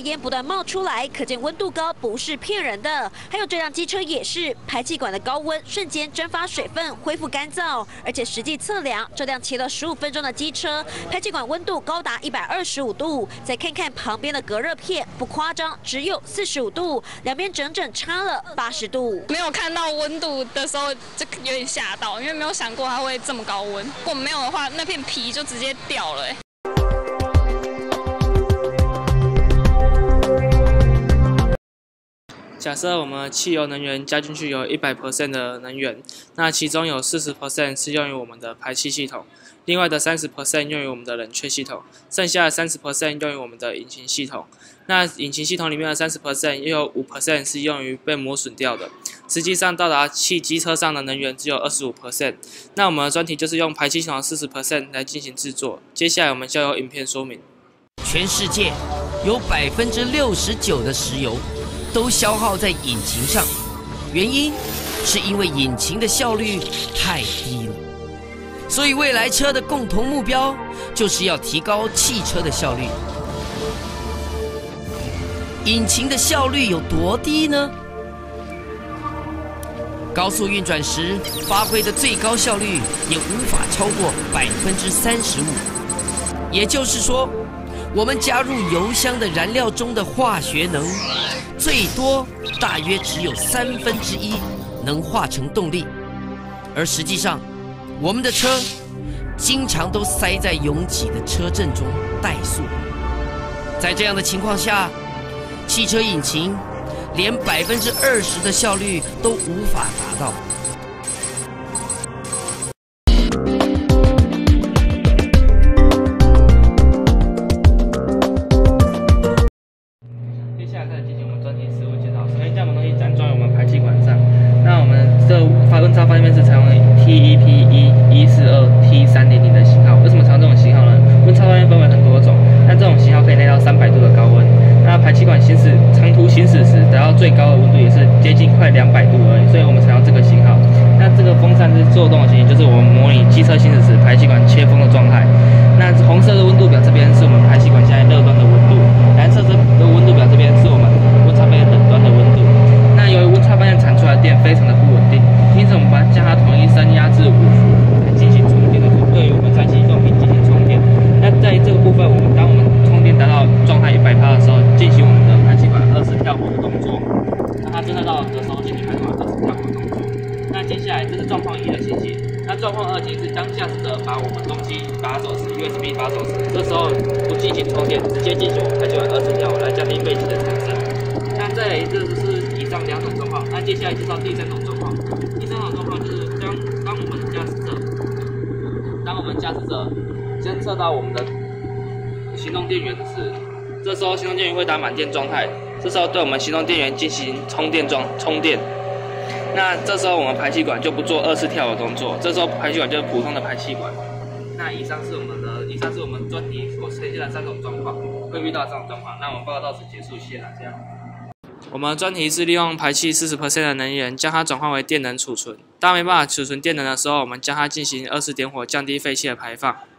烟不断冒出来，可见温度高不是骗人的。还有这辆机车也是，排气管的高温瞬间蒸发水分，恢复干燥，而且实际测量，这辆骑了15分钟的机车，排气管温度高达125度。再看看旁边的隔热片，不夸张，只有45度，两边整整差了80度。 没有看到温度的时候，就有点吓到，因为没有想过它会这么高温。如果没有的话，那片皮就直接掉了。 假设我们汽油能源加进去有100% 的能源，那其中有40% 是用于我们的排气系统，另外的30% 用于我们的冷却系统，剩下的30% 用于我们的引擎系统。那引擎系统里面的30% 又有5% 是用于被磨损掉的，实际上到达机车上的能源只有25%。那我们的专题就是用排气系统的40% 来进行制作。接下来我们就有影片说明。 全世界有69%的石油都消耗在引擎上，原因是因为引擎的效率太低了。所以未来车的共同目标就是要提高汽车的效率。引擎的效率有多低呢？高速运转时发挥的最高效率也无法超过35%，也就是说，我们加入油箱的燃料中的化学能，最多大约只有1/3能化成动力，而实际上，我们的车经常都塞在拥挤的车阵中怠速。在这样的情况下，汽车引擎连20%的效率都无法达到。 接下来开始进行我们专题实物介绍。首先将我们东西安装于我们排气管上。那我们这温差方面是采用 TEP142T300 的型号。为什么采用这种型号呢？温差方面分为很多种，但这种型号可以耐到300度的高温。那排气管长途行驶时，达到最高的温度也是接近快200度而已，所以我们采用这个型号。那这个风扇是做动的情形，就是我们模拟机车行驶时排气管切风的状态。那红色的温度表这边是我们排气管现在热端的温度，蓝色的温度表这边是我们温差方向冷端的温度。那由于温差方向产出来的电非常的不稳定，因此我们将它统一升压至5伏来进行充电的对于我们3系用品进行充电。那在这个部分，当我们充电达到状态100%的时候，进行我们的排气管2次跳活的动作。那它侦测到的时候，进行排气管2次跳活的动作。那接下来这是状况1的情形。那状况2情形是当驾驶者把我们东西拔走时 ，USB 拔走时，这时候不进行充电，直接进行我们排气管2次跳活来降低废气的产生。那再来，这是以上2种状况。那接下来介绍第3种状况。第3种状况就是当我们驾驶者监测到我们的行动电源时，这时候行动电源会达满电状态，这时候对我们行动电源进行充电。那这时候我们排气管就不做2次跳的动作，这时候排气管就是普通的排气管。那以上是我们专题所呈现的3种状况，会遇到这种状况。那我们报告到此结束，谢谢大家。我们专题是利用排气40% 的能源，将它转换为电能储存。当没办法储存电能的时候，我们将它进行2次点火，降低废气的排放。